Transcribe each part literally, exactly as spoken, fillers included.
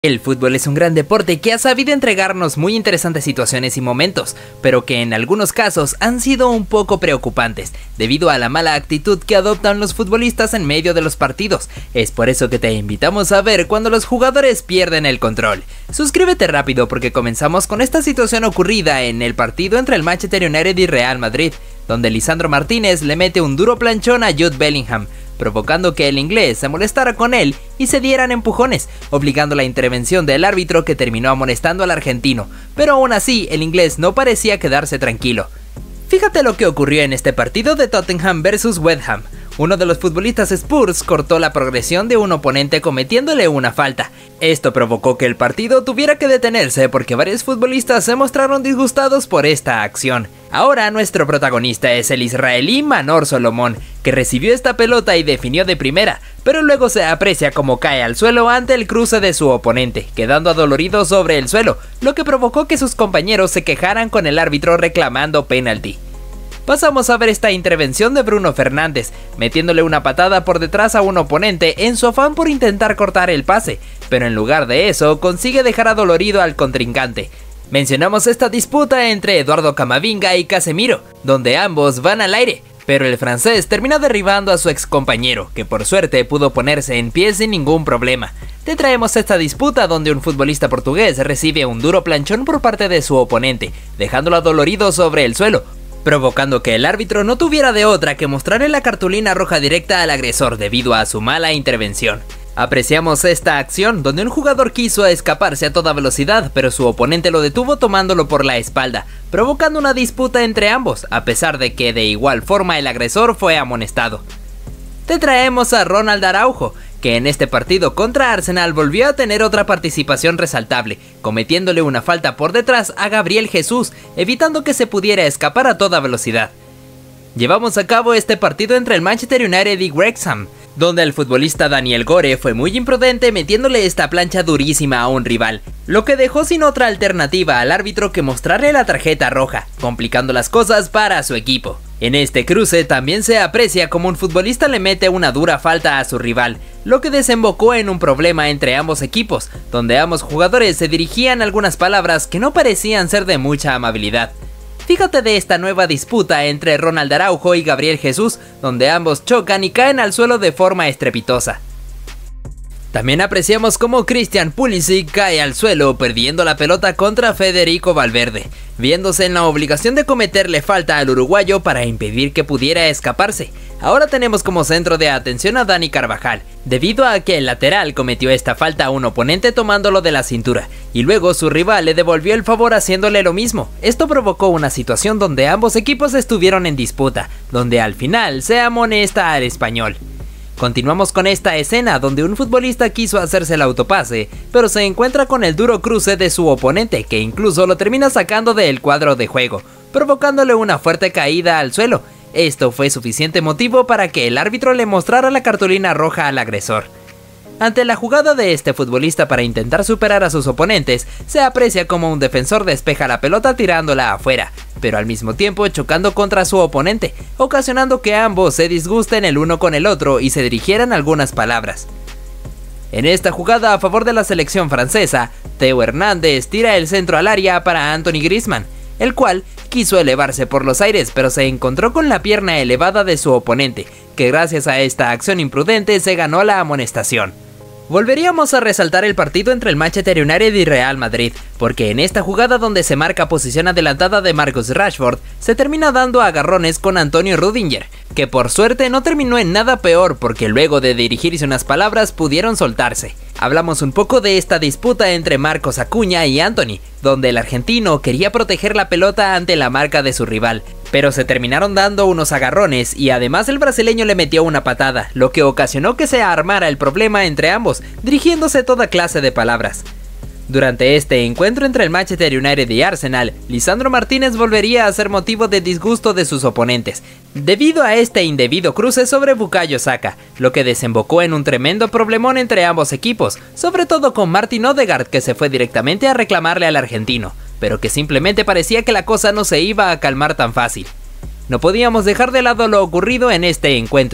El fútbol es un gran deporte que ha sabido entregarnos muy interesantes situaciones y momentos, pero que en algunos casos han sido un poco preocupantes, debido a la mala actitud que adoptan los futbolistas en medio de los partidos. Es por eso que te invitamos a ver cuando los jugadores pierden el control. Suscríbete rápido porque comenzamos con esta situación ocurrida en el partido entre el Manchester United y Real Madrid, donde Lisandro Martínez le mete un duro planchón a Jude Bellingham, provocando que el inglés se molestara con él y se dieran empujones, obligando la intervención del árbitro que terminó amonestando al argentino, pero aún así el inglés no parecía quedarse tranquilo. Fíjate lo que ocurrió en este partido de Tottenham versus West Ham. Uno de los futbolistas Spurs cortó la progresión de un oponente cometiéndole una falta. Esto provocó que el partido tuviera que detenerse porque varios futbolistas se mostraron disgustados por esta acción. Ahora nuestro protagonista es el israelí Manor Solomon, que recibió esta pelota y definió de primera, pero luego se aprecia como cae al suelo ante el cruce de su oponente, quedando adolorido sobre el suelo, lo que provocó que sus compañeros se quejaran con el árbitro reclamando penalti. Pasamos a ver esta intervención de Bruno Fernández, metiéndole una patada por detrás a un oponente en su afán por intentar cortar el pase, pero en lugar de eso consigue dejar adolorido al contrincante. Mencionamos esta disputa entre Eduardo Camavinga y Casemiro, donde ambos van al aire, pero el francés termina derribando a su ex compañero, que por suerte pudo ponerse en pie sin ningún problema. Te traemos esta disputa donde un futbolista portugués recibe un duro planchón por parte de su oponente, dejándolo adolorido sobre el suelo, provocando que el árbitro no tuviera de otra que mostrarle la cartulina roja directa al agresor debido a su mala intervención. Apreciamos esta acción donde un jugador quiso escaparse a toda velocidad, pero su oponente lo detuvo tomándolo por la espalda, provocando una disputa entre ambos, a pesar de que de igual forma el agresor fue amonestado. Te traemos a Ronald Araujo, que en este partido contra Arsenal volvió a tener otra participación resaltable, cometiéndole una falta por detrás a Gabriel Jesús, evitando que se pudiera escapar a toda velocidad. Llevamos a cabo este partido entre el Manchester United y Wrexham, donde el futbolista Daniel Gore fue muy imprudente metiéndole esta plancha durísima a un rival, lo que dejó sin otra alternativa al árbitro que mostrarle la tarjeta roja, complicando las cosas para su equipo. En este cruce también se aprecia como un futbolista le mete una dura falta a su rival, lo que desembocó en un problema entre ambos equipos, donde ambos jugadores se dirigían algunas palabras que no parecían ser de mucha amabilidad. Fíjate de esta nueva disputa entre Ronald Araujo y Gabriel Jesús, donde ambos chocan y caen al suelo de forma estrepitosa. También apreciamos cómo Christian Pulisic cae al suelo perdiendo la pelota contra Federico Valverde, viéndose en la obligación de cometerle falta al uruguayo para impedir que pudiera escaparse. Ahora tenemos como centro de atención a Dani Carvajal, debido a que el lateral cometió esta falta a un oponente tomándolo de la cintura, y luego su rival le devolvió el favor haciéndole lo mismo. Esto provocó una situación donde ambos equipos estuvieron en disputa, donde al final se amonesta al español. Continuamos con esta escena donde un futbolista quiso hacerse el autopase, pero se encuentra con el duro cruce de su oponente que incluso lo termina sacando del cuadro de juego, provocándole una fuerte caída al suelo. Esto fue suficiente motivo para que el árbitro le mostrara la cartulina roja al agresor. Ante la jugada de este futbolista para intentar superar a sus oponentes, se aprecia como un defensor despeja la pelota tirándola afuera, pero al mismo tiempo chocando contra su oponente, ocasionando que ambos se disgusten el uno con el otro y se dirigieran algunas palabras. En esta jugada a favor de la selección francesa, Theo Hernández tira el centro al área para Anthony Griezmann, el cual quiso elevarse por los aires pero se encontró con la pierna elevada de su oponente, que gracias a esta acción imprudente se ganó la amonestación. Volveríamos a resaltar el partido entre el Manchester United y Real Madrid, porque en esta jugada donde se marca posición adelantada de Marcus Rashford, se termina dando agarrones con Antonio Rudiger, que por suerte no terminó en nada peor porque luego de dirigirse unas palabras pudieron soltarse. Hablamos un poco de esta disputa entre Marcos Acuña y Anthony, donde el argentino quería proteger la pelota ante la marca de su rival, pero se terminaron dando unos agarrones y además el brasileño le metió una patada, lo que ocasionó que se armara el problema entre ambos, dirigiéndose toda clase de palabras. Durante este encuentro entre el Manchester United y Arsenal, Lisandro Martínez volvería a ser motivo de disgusto de sus oponentes, debido a este indebido cruce sobre Bukayo Saka, lo que desembocó en un tremendo problemón entre ambos equipos, sobre todo con Martin Odegaard, que se fue directamente a reclamarle al argentino, pero que simplemente parecía que la cosa no se iba a calmar tan fácil. No podíamos dejar de lado lo ocurrido en este encuentro,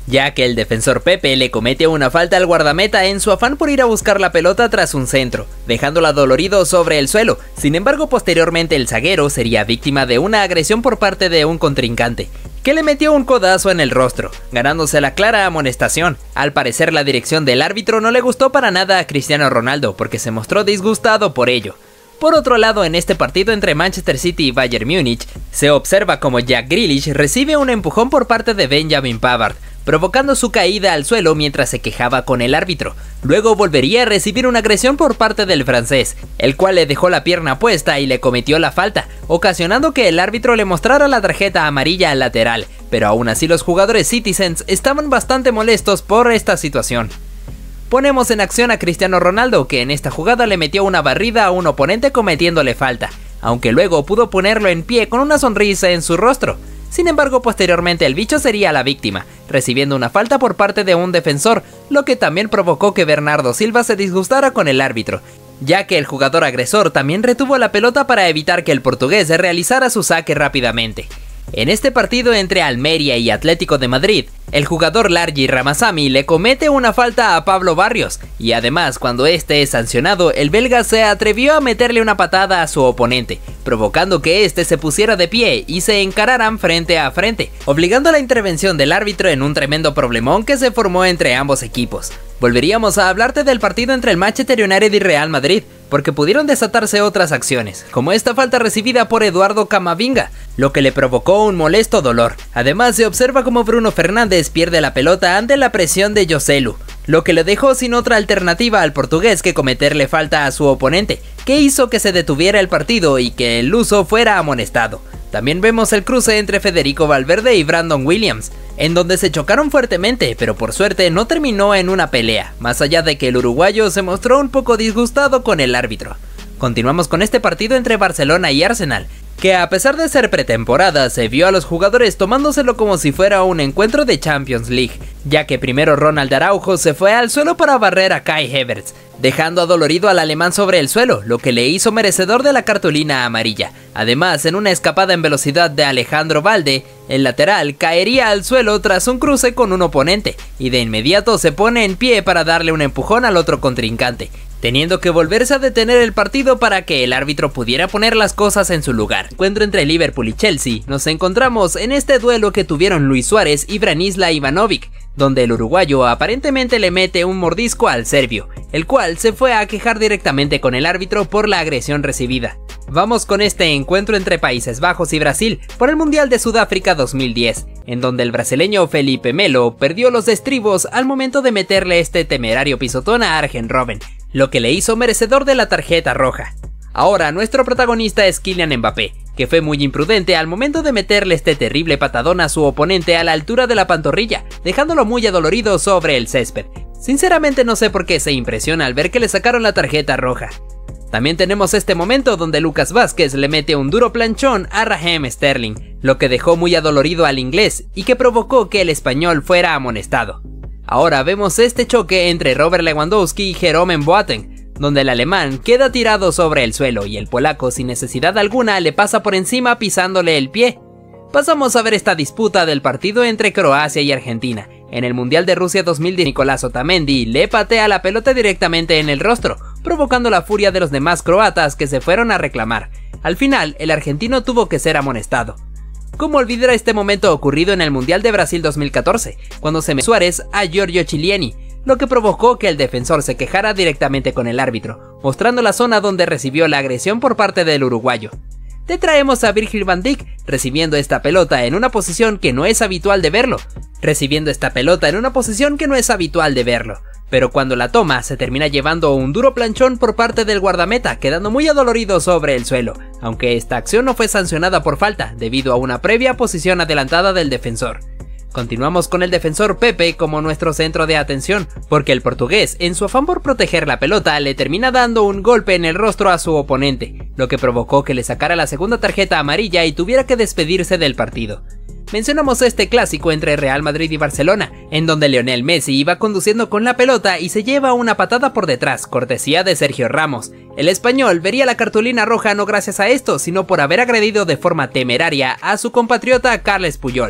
ya que el defensor Pepe le comete una falta al guardameta en su afán por ir a buscar la pelota tras un centro, dejándola dolorido sobre el suelo. Sin embargo, posteriormente el zaguero sería víctima de una agresión por parte de un contrincante, que le metió un codazo en el rostro, ganándose la clara amonestación. Al parecer la dirección del árbitro no le gustó para nada a Cristiano Ronaldo, porque se mostró disgustado por ello. Por otro lado, en este partido entre Manchester City y Bayern Múnich, se observa como Jack Grealish recibe un empujón por parte de Benjamin Pavard, provocando su caída al suelo mientras se quejaba con el árbitro. Luego volvería a recibir una agresión por parte del francés, el cual le dejó la pierna puesta y le cometió la falta, ocasionando que el árbitro le mostrara la tarjeta amarilla al lateral, pero aún así los jugadores Citizens estaban bastante molestos por esta situación. Ponemos en acción a Cristiano Ronaldo, que en esta jugada le metió una barrida a un oponente cometiéndole falta, aunque luego pudo ponerlo en pie con una sonrisa en su rostro. Sin embargo, posteriormente el bicho sería la víctima, recibiendo una falta por parte de un defensor, lo que también provocó que Bernardo Silva se disgustara con el árbitro, ya que el jugador agresor también retuvo la pelota para evitar que el portugués realizara su saque rápidamente. En este partido entre Almería y Atlético de Madrid, el jugador Largi Ramasami le comete una falta a Pablo Barrios, y además cuando este es sancionado, el belga se atrevió a meterle una patada a su oponente, provocando que este se pusiera de pie y se encararan frente a frente, obligando a la intervención del árbitro en un tremendo problemón que se formó entre ambos equipos. Volveríamos a hablarte del partido entre el Manchester United y Real Madrid, porque pudieron desatarse otras acciones, como esta falta recibida por Eduardo Camavinga, lo que le provocó un molesto dolor. Además, se observa como Bruno Fernández pierde la pelota ante la presión de Joselu, lo que le dejó sin otra alternativa al portugués que cometerle falta a su oponente, que hizo que se detuviera el partido y que el luso fuera amonestado. También vemos el cruce entre Federico Valverde y Brandon Williams, en donde se chocaron fuertemente, pero por suerte no terminó en una pelea, más allá de que el uruguayo se mostró un poco disgustado con el árbitro. Continuamos con este partido entre Barcelona y Arsenal, que a pesar de ser pretemporada, se vio a los jugadores tomándoselo como si fuera un encuentro de Champions League, ya que primero Ronald Araujo se fue al suelo para barrer a Kai Havertz, dejando adolorido al alemán sobre el suelo, lo que le hizo merecedor de la cartulina amarilla. Además, en una escapada en velocidad de Alejandro Balde, el lateral caería al suelo tras un cruce con un oponente, y de inmediato se pone en pie para darle un empujón al otro contrincante, teniendo que volverse a detener el partido para que el árbitro pudiera poner las cosas en su lugar. Encuentro entre Liverpool y Chelsea, nos encontramos en este duelo que tuvieron Luis Suárez y Branislav Ivanovic, donde el uruguayo aparentemente le mete un mordisco al serbio, el cual se fue a quejar directamente con el árbitro por la agresión recibida. Vamos con este encuentro entre Países Bajos y Brasil por el Mundial de Sudáfrica dos mil diez, en donde el brasileño Felipe Melo perdió los estribos al momento de meterle este temerario pisotón a Arjen Robben, lo que le hizo merecedor de la tarjeta roja. Ahora nuestro protagonista es Kylian Mbappé, que fue muy imprudente al momento de meterle este terrible patadón a su oponente a la altura de la pantorrilla, dejándolo muy adolorido sobre el césped. Sinceramente no sé por qué se impresiona al ver que le sacaron la tarjeta roja. También tenemos este momento donde Lucas Vázquez le mete un duro planchón a Raheem Sterling, lo que dejó muy adolorido al inglés y que provocó que el español fuera amonestado. Ahora vemos este choque entre Robert Lewandowski y Jerome Boateng, donde el alemán queda tirado sobre el suelo y el polaco sin necesidad alguna le pasa por encima pisándole el pie. Pasamos a ver esta disputa del partido entre Croacia y Argentina. En el Mundial de Rusia dos mil diez, Nicolás Otamendi le patea la pelota directamente en el rostro, provocando la furia de los demás croatas que se fueron a reclamar. Al final, el argentino tuvo que ser amonestado. ¿Cómo olvidar este momento ocurrido en el Mundial de Brasil dos mil catorce, cuando se metió Suárez a Giorgio Chiellini, lo que provocó que el defensor se quejara directamente con el árbitro, mostrando la zona donde recibió la agresión por parte del uruguayo? Te traemos a Virgil van Dijk recibiendo esta pelota en una posición que no es habitual de verlo, recibiendo esta pelota en una posición que no es habitual de verlo, pero cuando la toma se termina llevando un duro planchón por parte del guardameta, quedando muy adolorido sobre el suelo, aunque esta acción no fue sancionada por falta debido a una previa posición adelantada del defensor. Continuamos con el defensor Pepe como nuestro centro de atención, porque el portugués, en su afán por proteger la pelota, le termina dando un golpe en el rostro a su oponente, lo que provocó que le sacara la segunda tarjeta amarilla y tuviera que despedirse del partido. Mencionamos este clásico entre Real Madrid y Barcelona, en donde Lionel Messi iba conduciendo con la pelota y se lleva una patada por detrás, cortesía de Sergio Ramos. El español vería la cartulina roja no gracias a esto, sino por haber agredido de forma temeraria a su compatriota Carles Puyol.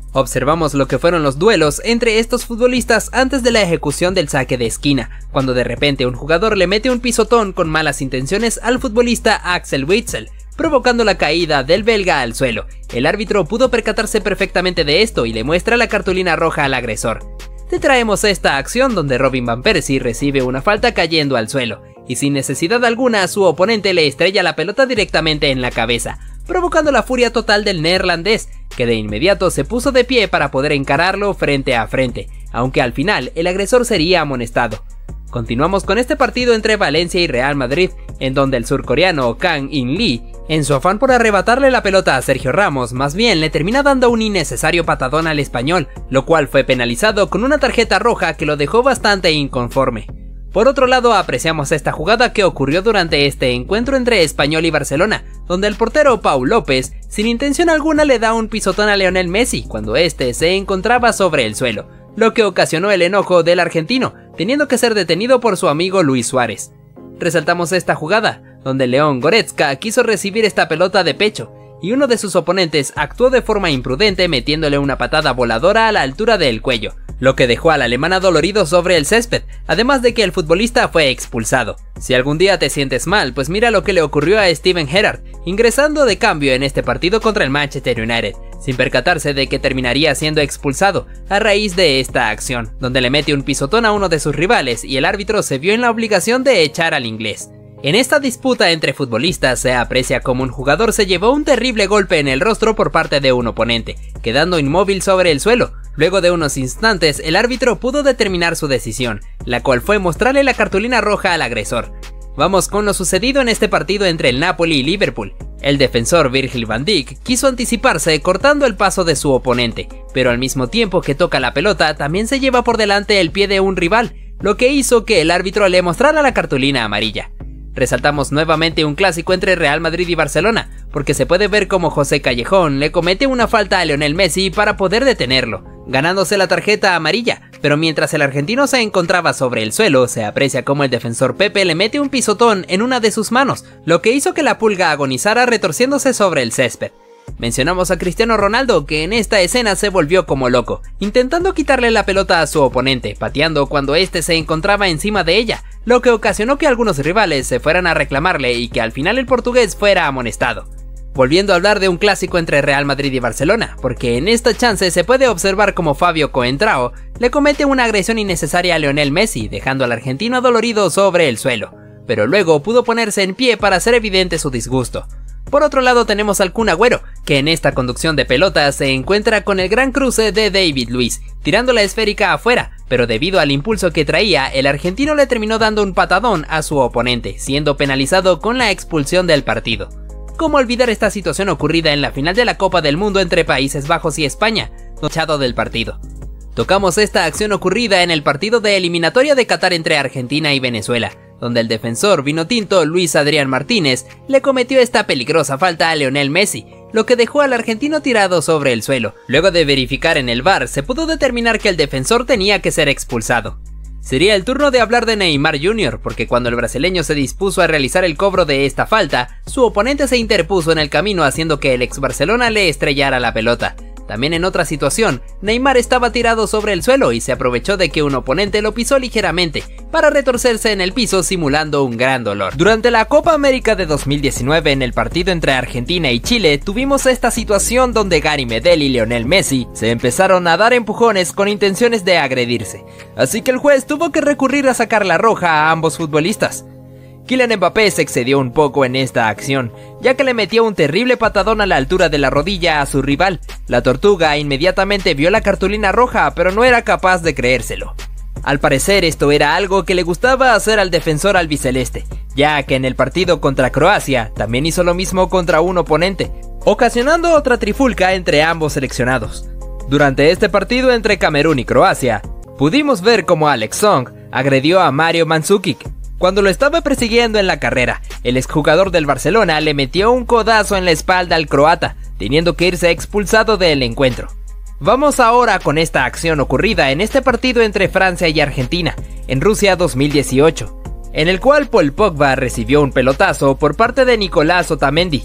Observamos lo que fueron los duelos entre estos futbolistas antes de la ejecución del saque de esquina, cuando de repente un jugador le mete un pisotón con malas intenciones al futbolista Axel Witsel, provocando la caída del belga al suelo. El árbitro pudo percatarse perfectamente de esto y le muestra la cartulina roja al agresor. Te traemos esta acción donde Robin van Persie recibe una falta cayendo al suelo, y sin necesidad alguna su oponente le estrella la pelota directamente en la cabeza, provocando la furia total del neerlandés, que de inmediato se puso de pie para poder encararlo frente a frente, aunque al final el agresor sería amonestado. Continuamos con este partido entre Valencia y Real Madrid, en donde el surcoreano Kang In Lee, en su afán por arrebatarle la pelota a Sergio Ramos, más bien le termina dando un innecesario patadón al español, lo cual fue penalizado con una tarjeta roja que lo dejó bastante inconforme. Por otro lado, apreciamos esta jugada que ocurrió durante este encuentro entre Español y Barcelona, donde el portero Pau López, sin intención alguna, le da un pisotón a Lionel Messi cuando este se encontraba sobre el suelo, lo que ocasionó el enojo del argentino, teniendo que ser detenido por su amigo Luis Suárez. Resaltamos esta jugada, donde León Goretzka quiso recibir esta pelota de pecho, y uno de sus oponentes actuó de forma imprudente metiéndole una patada voladora a la altura del cuello, lo que dejó al alemán adolorido sobre el césped, además de que el futbolista fue expulsado. Si algún día te sientes mal, pues mira lo que le ocurrió a Steven Gerrard, ingresando de cambio en este partido contra el Manchester United, sin percatarse de que terminaría siendo expulsado a raíz de esta acción, donde le mete un pisotón a uno de sus rivales y el árbitro se vio en la obligación de echar al inglés. En esta disputa entre futbolistas se aprecia como un jugador se llevó un terrible golpe en el rostro por parte de un oponente, quedando inmóvil sobre el suelo. Luego de unos instantes, el árbitro pudo determinar su decisión, la cual fue mostrarle la cartulina roja al agresor. Vamos con lo sucedido en este partido entre el Napoli y Liverpool. El defensor Virgil van Dijk quiso anticiparse cortando el paso de su oponente, pero al mismo tiempo que toca la pelota también se lleva por delante el pie de un rival, lo que hizo que el árbitro le mostrara la cartulina amarilla. Resaltamos nuevamente un clásico entre Real Madrid y Barcelona, porque se puede ver como José Callejón le comete una falta a Lionel Messi para poder detenerlo, ganándose la tarjeta amarilla, pero mientras el argentino se encontraba sobre el suelo, se aprecia como el defensor Pepe le mete un pisotón en una de sus manos, lo que hizo que la pulga agonizara retorciéndose sobre el césped. Mencionamos a Cristiano Ronaldo, que en esta escena se volvió como loco, intentando quitarle la pelota a su oponente, pateando cuando este se encontraba encima de ella, lo que ocasionó que algunos rivales se fueran a reclamarle y que al final el portugués fuera amonestado. Volviendo a hablar de un clásico entre Real Madrid y Barcelona, porque en esta chance se puede observar como Fabio Coentrao le comete una agresión innecesaria a Lionel Messi, dejando al argentino adolorido sobre el suelo, pero luego pudo ponerse en pie para hacer evidente su disgusto. Por otro lado tenemos al Kun Agüero, que en esta conducción de pelota se encuentra con el gran cruce de David Luiz, tirando la esférica afuera, pero debido al impulso que traía, el argentino le terminó dando un patadón a su oponente, siendo penalizado con la expulsión del partido. ¿Cómo olvidar esta situación ocurrida en la final de la Copa del Mundo entre Países Bajos y España, echado del partido? Tocamos esta acción ocurrida en el partido de eliminatoria de Qatar entre Argentina y Venezuela, donde el defensor vinotinto Luis Adrián Martínez le cometió esta peligrosa falta a Lionel Messi, lo que dejó al argentino tirado sobre el suelo. Luego de verificar en el V A R, se pudo determinar que el defensor tenía que ser expulsado. Sería el turno de hablar de Neymar junior, porque cuando el brasileño se dispuso a realizar el cobro de esta falta, su oponente se interpuso en el camino haciendo que el ex Barcelona le estrellara la pelota. También en otra situación, Neymar estaba tirado sobre el suelo y se aprovechó de que un oponente lo pisó ligeramente para retorcerse en el piso simulando un gran dolor. Durante la Copa América de dos mil diecinueve, en el partido entre Argentina y Chile, tuvimos esta situación donde Gary Medel y Lionel Messi se empezaron a dar empujones con intenciones de agredirse, así que el juez tuvo que recurrir a sacar la roja a ambos futbolistas. Kylian Mbappé se excedió un poco en esta acción, ya que le metió un terrible patadón a la altura de la rodilla a su rival. La Tortuga inmediatamente vio la cartulina roja, pero no era capaz de creérselo. Al parecer esto era algo que le gustaba hacer al defensor albiceleste, ya que en el partido contra Croacia también hizo lo mismo contra un oponente, ocasionando otra trifulca entre ambos seleccionados. Durante este partido entre Camerún y Croacia, pudimos ver cómo Alex Song agredió a Mario Mandzukic. Cuando lo estaba persiguiendo en la carrera, el exjugador del Barcelona le metió un codazo en la espalda al croata, teniendo que irse expulsado del encuentro. Vamos ahora con esta acción ocurrida en este partido entre Francia y Argentina, en Rusia dos mil dieciocho, en el cual Paul Pogba recibió un pelotazo por parte de Nicolás Otamendi,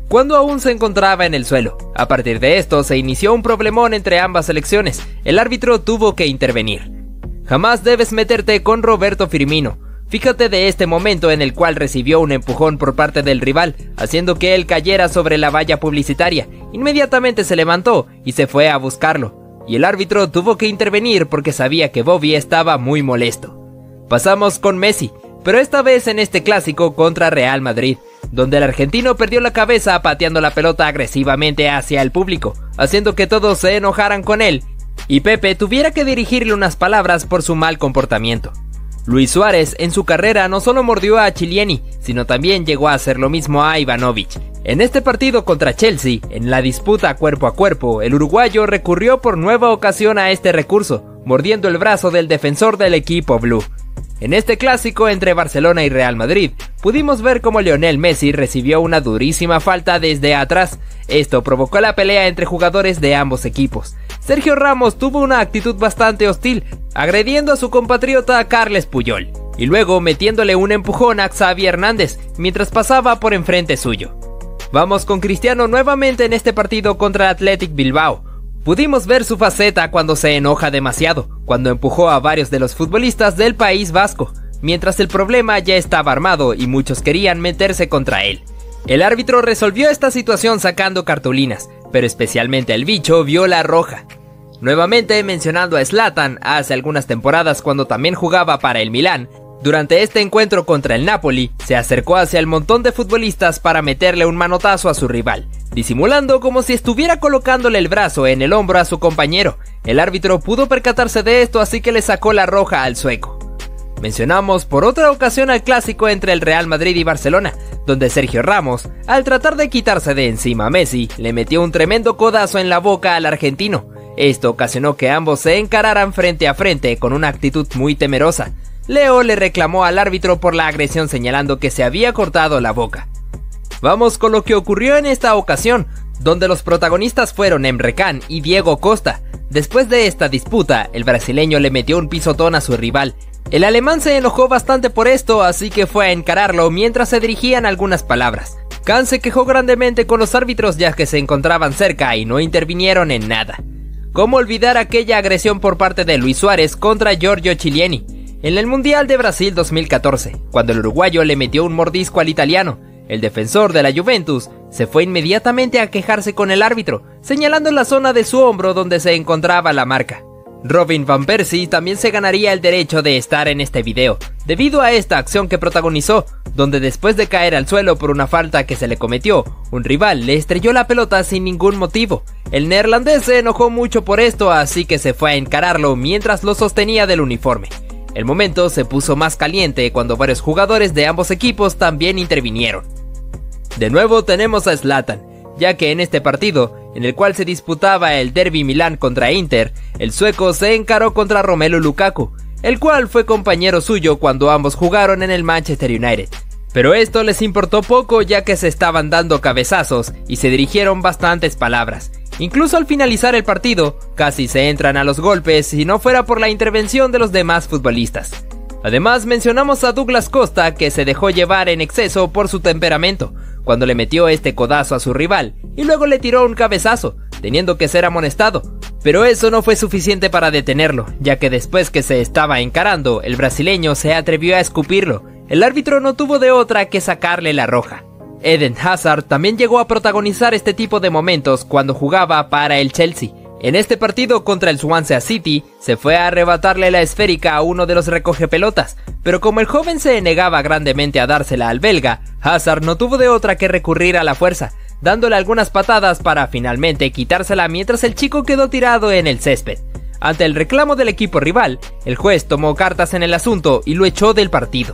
cuando aún se encontraba en el suelo. A partir de esto se inició un problemón entre ambas selecciones. El árbitro tuvo que intervenir. Jamás debes meterte con Roberto Firmino. Fíjate de este momento en el cual recibió un empujón por parte del rival, haciendo que él cayera sobre la valla publicitaria. Inmediatamente se levantó y se fue a buscarlo, y el árbitro tuvo que intervenir porque sabía que Bobby estaba muy molesto. Pasamos con Messi, pero esta vez en este clásico contra Real Madrid, donde el argentino perdió la cabeza pateando la pelota agresivamente hacia el público, haciendo que todos se enojaran con él, y Pepe tuviera que dirigirle unas palabras por su mal comportamiento. Luis Suárez en su carrera no solo mordió a Chiellini, sino también llegó a hacer lo mismo a Ivanovic. En este partido contra Chelsea, en la disputa cuerpo a cuerpo, el uruguayo recurrió por nueva ocasión a este recurso, mordiendo el brazo del defensor del equipo blue. En este clásico entre Barcelona y Real Madrid, pudimos ver cómo Lionel Messi recibió una durísima falta desde atrás. Esto provocó la pelea entre jugadores de ambos equipos. Sergio Ramos tuvo una actitud bastante hostil, agrediendo a su compatriota Carles Puyol, y luego metiéndole un empujón a Xavi Hernández, mientras pasaba por enfrente suyo. Vamos con Cristiano nuevamente en este partido contra Athletic Bilbao. Pudimos ver su faceta cuando se enoja demasiado, cuando empujó a varios de los futbolistas del País Vasco, mientras el problema ya estaba armado y muchos querían meterse contra él. El árbitro resolvió esta situación sacando cartulinas, pero especialmente el bicho vio la roja. Nuevamente mencionando a Zlatan hace algunas temporadas cuando también jugaba para el Milán, durante este encuentro contra el Napoli, se acercó hacia el montón de futbolistas para meterle un manotazo a su rival, disimulando como si estuviera colocándole el brazo en el hombro a su compañero. El árbitro pudo percatarse de esto, así que le sacó la roja al sueco. Mencionamos por otra ocasión al clásico entre el Real Madrid y Barcelona, donde Sergio Ramos, al tratar de quitarse de encima a Messi, le metió un tremendo codazo en la boca al argentino. Esto ocasionó que ambos se encararan frente a frente con una actitud muy temerosa. Leo le reclamó al árbitro por la agresión señalando que se había cortado la boca. Vamos con lo que ocurrió en esta ocasión, donde los protagonistas fueron Emre Can y Diego Costa. Después de esta disputa, el brasileño le metió un pisotón a su rival. El alemán se enojó bastante por esto, así que fue a encararlo mientras se dirigían algunas palabras. Can se quejó grandemente con los árbitros ya que se encontraban cerca y no intervinieron en nada. ¿Cómo olvidar aquella agresión por parte de Luis Suárez contra Giorgio Chiellini en el Mundial de Brasil dos mil catorce, cuando el uruguayo le metió un mordisco al italiano? El defensor de la Juventus se fue inmediatamente a quejarse con el árbitro, señalando la zona de su hombro donde se encontraba la marca. Robin van Persie también se ganaría el derecho de estar en este video, debido a esta acción que protagonizó, donde después de caer al suelo por una falta que se le cometió, un rival le estrelló la pelota sin ningún motivo. El neerlandés se enojó mucho por esto, así que se fue a encararlo mientras lo sostenía del uniforme. El momento se puso más caliente cuando varios jugadores de ambos equipos también intervinieron. De nuevo tenemos a Zlatan, ya que en este partido, en el cual se disputaba el Derby Milán contra Inter, el sueco se encaró contra Romelu Lukaku, el cual fue compañero suyo cuando ambos jugaron en el Manchester United. Pero esto les importó poco ya que se estaban dando cabezazos y se dirigieron bastantes palabras. Incluso al finalizar el partido, casi se entran a los golpes si no fuera por la intervención de los demás futbolistas. Además mencionamos a Douglas Costa, que se dejó llevar en exceso por su temperamento, cuando le metió este codazo a su rival y luego le tiró un cabezazo, teniendo que ser amonestado. Pero eso no fue suficiente para detenerlo, ya que después que se estaba encarando, el brasileño se atrevió a escupirlo. El árbitro no tuvo de otra que sacarle la roja. Eden Hazard también llegó a protagonizar este tipo de momentos cuando jugaba para el Chelsea. En este partido contra el Swansea City, se fue a arrebatarle la esférica a uno de los recogepelotas, pero como el joven se negaba grandemente a dársela al belga, Hazard no tuvo de otra que recurrir a la fuerza, dándole algunas patadas para finalmente quitársela mientras el chico quedó tirado en el césped. Ante el reclamo del equipo rival, el juez tomó cartas en el asunto y lo echó del partido.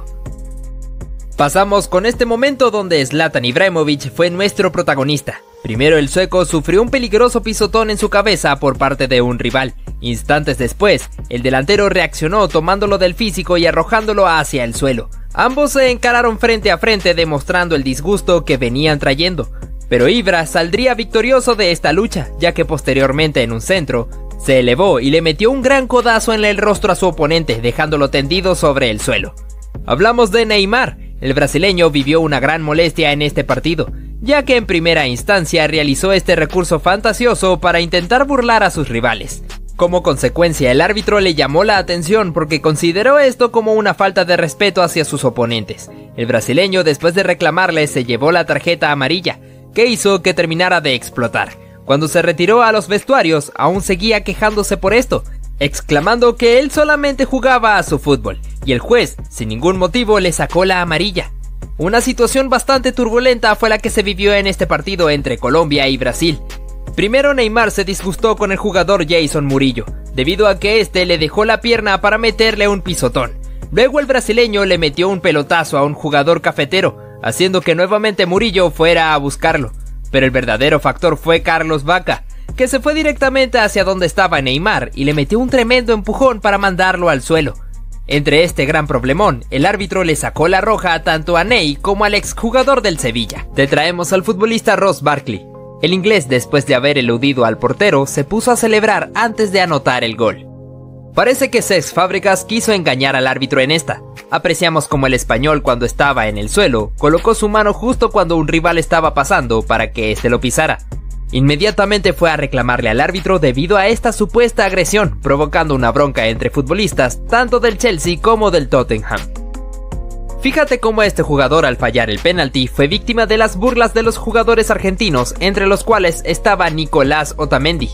Pasamos con este momento donde Zlatan Ibrahimovic fue nuestro protagonista. Primero el sueco sufrió un peligroso pisotón en su cabeza por parte de un rival. Instantes después, el delantero reaccionó tomándolo del físico y arrojándolo hacia el suelo. Ambos se encararon frente a frente demostrando el disgusto que venían trayendo. Pero Ibra saldría victorioso de esta lucha, ya que posteriormente en un centro, se elevó y le metió un gran codazo en el rostro a su oponente, dejándolo tendido sobre el suelo. Hablamos de Neymar. El brasileño vivió una gran molestia en este partido, ya que en primera instancia realizó este recurso fantasioso para intentar burlar a sus rivales. Como consecuencia, el árbitro le llamó la atención porque consideró esto como una falta de respeto hacia sus oponentes. El brasileño, después de reclamarle, se llevó la tarjeta amarilla, que hizo que terminara de explotar. Cuando se retiró a los vestuarios, aún seguía quejándose por esto, exclamando que él solamente jugaba a su fútbol, y el juez, sin ningún motivo, le sacó la amarilla. Una situación bastante turbulenta fue la que se vivió en este partido entre Colombia y Brasil. Primero, Neymar se disgustó con el jugador Jason Murillo, debido a que este le dejó la pierna para meterle un pisotón. Luego el brasileño le metió un pelotazo a un jugador cafetero, haciendo que nuevamente Murillo fuera a buscarlo. Pero el verdadero factor fue Carlos Vaca, que se fue directamente hacia donde estaba Neymar y le metió un tremendo empujón para mandarlo al suelo. Entre este gran problemón, el árbitro le sacó la roja tanto a Ney como al exjugador del Sevilla. Te traemos al futbolista Ross Barkley. El inglés, después de haber eludido al portero, se puso a celebrar antes de anotar el gol. Parece que Cesc Fábregas quiso engañar al árbitro en esta. Apreciamos como el español, cuando estaba en el suelo, colocó su mano justo cuando un rival estaba pasando para que éste lo pisara. Inmediatamente fue a reclamarle al árbitro debido a esta supuesta agresión, provocando una bronca entre futbolistas tanto del Chelsea como del Tottenham. Fíjate cómo este jugador, al fallar el penalti, fue víctima de las burlas de los jugadores argentinos, entre los cuales estaba Nicolás Otamendi.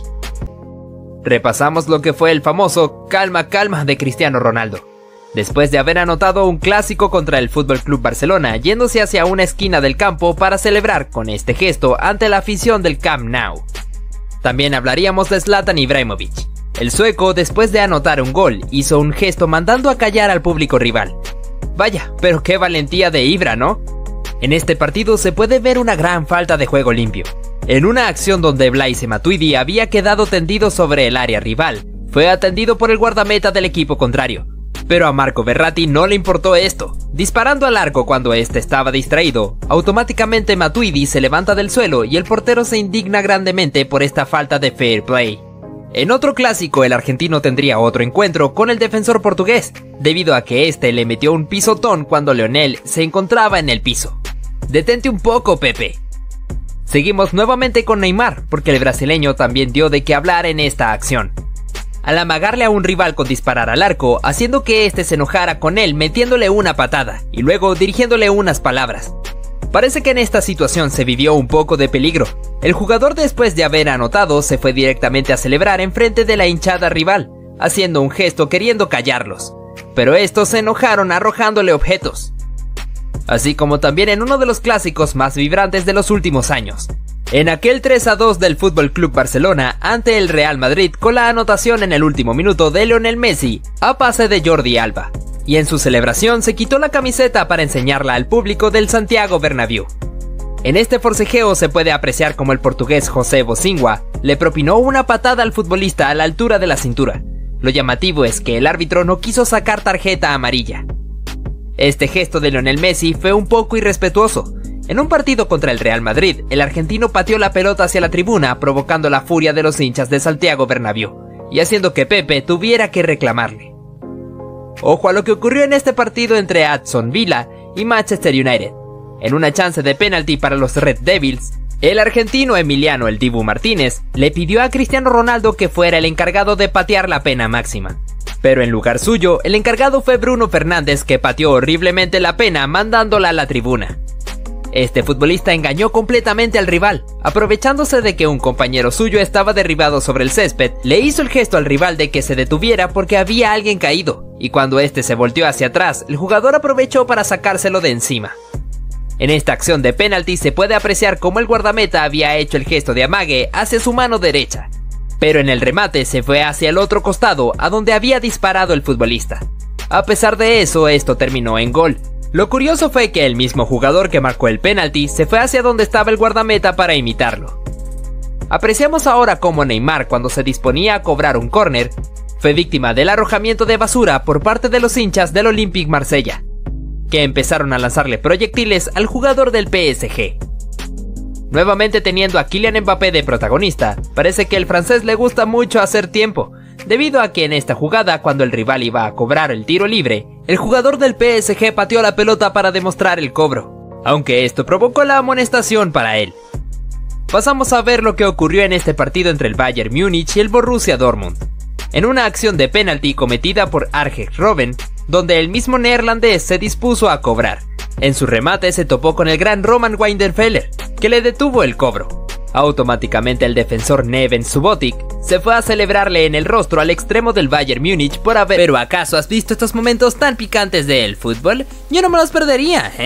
Repasamos lo que fue el famoso calma calma de Cristiano Ronaldo. Después de haber anotado un clásico contra el F C Barcelona, yéndose hacia una esquina del campo para celebrar con este gesto ante la afición del Camp Nou. También hablaríamos de Zlatan Ibrahimovic. El sueco, después de anotar un gol, hizo un gesto mandando a callar al público rival. Vaya, pero qué valentía de Ibra, ¿no? En este partido se puede ver una gran falta de juego limpio. En una acción donde Blaise Matuidi había quedado tendido sobre el área rival, fue atendido por el guardameta del equipo contrario. Pero a Marco Verratti no le importó esto. Disparando al arco cuando este estaba distraído, automáticamente Matuidi se levanta del suelo y el portero se indigna grandemente por esta falta de fair play. En otro clásico, el argentino tendría otro encuentro con el defensor portugués, debido a que este le metió un pisotón cuando Lionel se encontraba en el piso. Detente un poco, Pepe. Seguimos nuevamente con Neymar, porque el brasileño también dio de qué hablar en esta acción. Al amagarle a un rival con disparar al arco, haciendo que éste se enojara con él metiéndole una patada, y luego dirigiéndole unas palabras. Parece que en esta situación se vivió un poco de peligro. El jugador, después de haber anotado, se fue directamente a celebrar en frente de la hinchada rival, haciendo un gesto queriendo callarlos. Pero estos se enojaron arrojándole objetos. Así como también en uno de los clásicos más vibrantes de los últimos años. En aquel tres a dos del F C Barcelona ante el Real Madrid, con la anotación en el último minuto de Lionel Messi a pase de Jordi Alba. Y en su celebración se quitó la camiseta para enseñarla al público del Santiago Bernabéu. En este forcejeo se puede apreciar como el portugués José Bocingua le propinó una patada al futbolista a la altura de la cintura. Lo llamativo es que el árbitro no quiso sacar tarjeta amarilla. Este gesto de Lionel Messi fue un poco irrespetuoso. En un partido contra el Real Madrid, el argentino pateó la pelota hacia la tribuna, provocando la furia de los hinchas de Santiago Bernabéu, y haciendo que Pepe tuviera que reclamarle. Ojo a lo que ocurrió en este partido entre Aston Villa y Manchester United. En una chance de penalti para los Red Devils, el argentino Emiliano El Dibu Martínez le pidió a Cristiano Ronaldo que fuera el encargado de patear la pena máxima. Pero en lugar suyo, el encargado fue Bruno Fernández, que pateó horriblemente la pena mandándola a la tribuna. Este futbolista engañó completamente al rival, aprovechándose de que un compañero suyo estaba derribado sobre el césped, le hizo el gesto al rival de que se detuviera porque había alguien caído, y cuando este se volteó hacia atrás, el jugador aprovechó para sacárselo de encima. En esta acción de penalti se puede apreciar cómo el guardameta había hecho el gesto de amague hacia su mano derecha, pero en el remate se fue hacia el otro costado a donde había disparado el futbolista. A pesar de eso, esto terminó en gol. Lo curioso fue que el mismo jugador que marcó el penalti se fue hacia donde estaba el guardameta para imitarlo. Apreciamos ahora cómo Neymar, cuando se disponía a cobrar un córner, fue víctima del arrojamiento de basura por parte de los hinchas del Olympique Marsella, que empezaron a lanzarle proyectiles al jugador del P S G. Nuevamente teniendo a Kylian Mbappé de protagonista, parece que el francés le gusta mucho hacer tiempo, debido a que en esta jugada, cuando el rival iba a cobrar el tiro libre, el jugador del P S G pateó la pelota para demostrar el cobro. aunque esto provocó la amonestación para él. Pasamos a ver lo que ocurrió en este partido entre el Bayern Múnich y el Borussia Dortmund, en una acción de penalti cometida por Arjen Robben, donde el mismo neerlandés se dispuso a cobrar. En su remate se topó con el gran Roman Weidenfeller, que le detuvo el cobro. Automáticamente el defensor Neven Subotic se fue a celebrarle en el rostro al extremo del Bayern Múnich por haber... ¿Pero acaso has visto estos momentos tan picantes del fútbol? Yo no me los perdería, ¿eh?